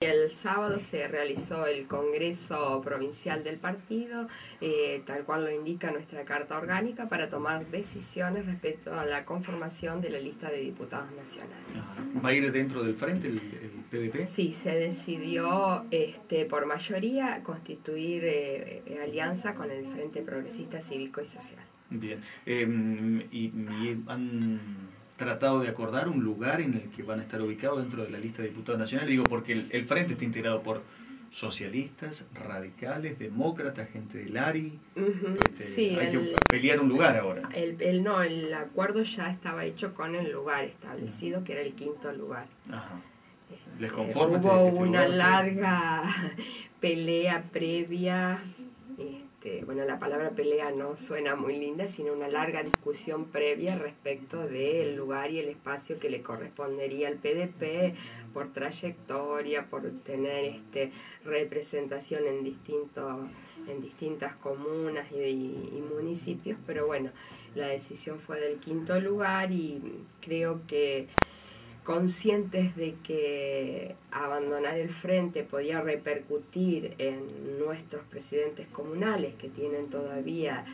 El sábado se realizó el Congreso Provincial del partido, tal cual lo indica nuestra Carta Orgánica, para tomar decisiones respecto a la conformación de la lista de diputados nacionales. ¿Va a ir dentro del frente el PDP? Sí, se decidió por mayoría constituir alianza con el Frente Progresista Cívico y Social. Bien. ¿Y han tratado de acordar un lugar en el que van a estar ubicados dentro de la lista de diputados nacionales? Digo, porque el frente está integrado por socialistas, radicales, demócratas, gente del ARI. Sí, hay que pelear un lugar ahora. El acuerdo ya estaba hecho con el lugar establecido, que era el quinto lugar. Ajá. ¿Les conforma hubo este una lugar, larga pelea previa. Bueno, la palabra pelea no suena muy linda, sino una larga discusión previa respecto del lugar y el espacio que le correspondería al PDP por trayectoria, por tener representación en distintas comunas y municipios, pero bueno, la decisión fue del quinto lugar y creo que conscientes de que abandonar el frente podía repercutir en nuestros presidentes comunales que tienen todavía,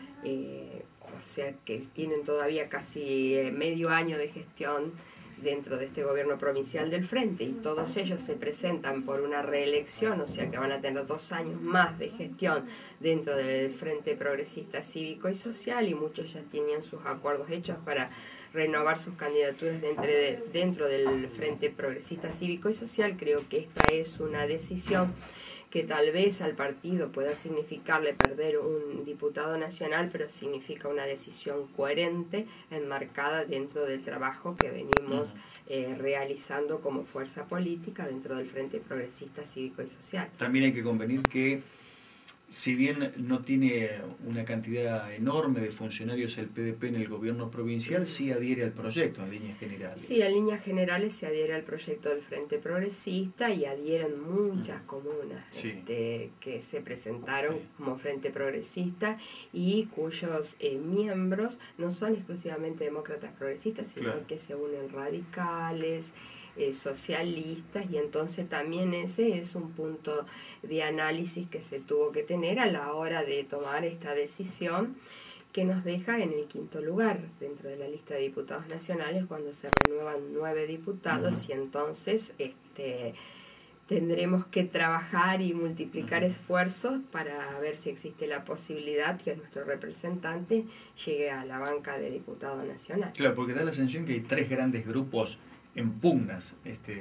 casi medio año de gestión dentro de este gobierno provincial del frente, y todos ellos se presentan por una reelección, o sea que van a tener 2 años más de gestión dentro del Frente Progresista Cívico y Social, y muchos ya tenían sus acuerdos hechos para renovar sus candidaturas dentro del Frente Progresista Cívico y Social. Creo que esta es una decisión que tal vez al partido pueda significarle perder un diputado nacional, pero significa una decisión coherente, enmarcada dentro del trabajo que venimos realizando como fuerza política dentro del Frente Progresista Cívico y Social. También hay que convenir que, si bien no tiene una cantidad enorme de funcionarios el PDP en el gobierno provincial, sí adhiere al proyecto en líneas generales. Sí, en líneas generales se adhiere al proyecto del Frente Progresista y adhieren muchas comunas que se presentaron como Frente Progresista y cuyos miembros no son exclusivamente demócratas progresistas, sino que se unen radicales, socialistas, y entonces también ese es un punto de análisis que se tuvo que tener a la hora de tomar esta decisión, que nos deja en el quinto lugar dentro de la lista de diputados nacionales cuando se renuevan 9 diputados, y entonces tendremos que trabajar y multiplicar esfuerzos para ver si existe la posibilidad que nuestro representante llegue a la banca de diputado nacional. Claro, porque da la sensación que hay 3 grandes grupos en pugnas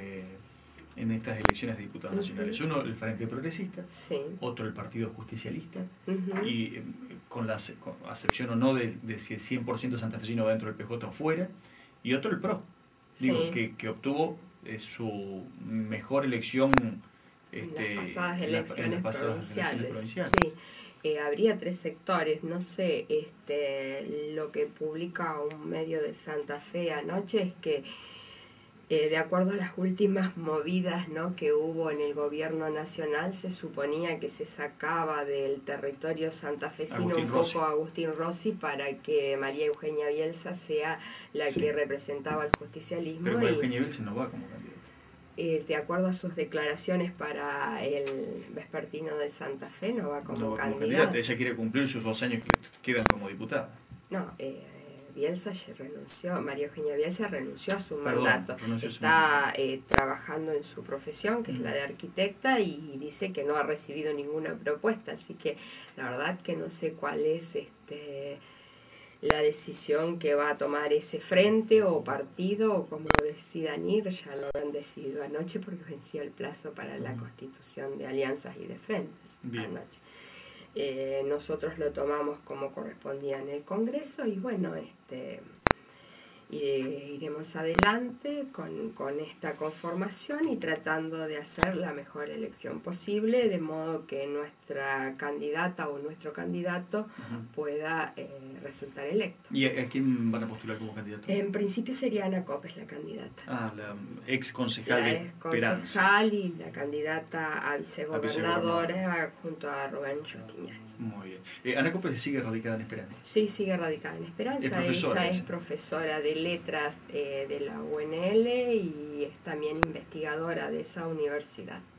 en estas elecciones de diputados nacionales. Uno, el Frente Progresista, otro, el Partido Justicialista, y con la acepción o no de si el 100% santafesino va dentro del PJ o fuera, y otro, el PRO, que obtuvo su mejor elección en las pasadas elecciones provinciales. Habría 3 sectores, no sé, lo que publica un medio de Santa Fe anoche es que de acuerdo a las últimas movidas que hubo en el gobierno nacional, se suponía que se sacaba del territorio santafesino poco a Agustín Rossi para que María Eugenia Bielsa sea la que representaba al justicialismo. Pero María Eugenia Bielsa no va como candidata. De acuerdo a sus declaraciones para el vespertino de Santa Fe, no va como candidata. Ella quiere cumplir sus 2 años que quedan como diputada. No, Bielsa renunció, María Eugenia Bielsa renunció a su mandato. Está trabajando en su profesión, que es la de arquitecta, y dice que no ha recibido ninguna propuesta, así que la verdad que no sé cuál es la decisión que va a tomar ese frente o partido, o como decidan ir. Ya lo han decidido anoche porque vencía el plazo para la constitución de alianzas y de frentes anoche. Nosotros lo tomamos como correspondía en el Congreso, y bueno, iremos adelante con esta conformación y tratando de hacer la mejor elección posible, de modo que nuestra candidata o nuestro candidato pueda resultar electo. ¿Y a quién van a postular como candidato? En principio sería Ana Copes la candidata. La ex concejal de Esperanza. La ex concejal y la candidata a vicegobernadora junto a Rubén Justiniani. Muy bien. ¿Ana Copes sigue radicada en Esperanza? Sí, sigue radicada en Esperanza. Ella es profesora de letras de la UNL y es también investigadora de esa universidad.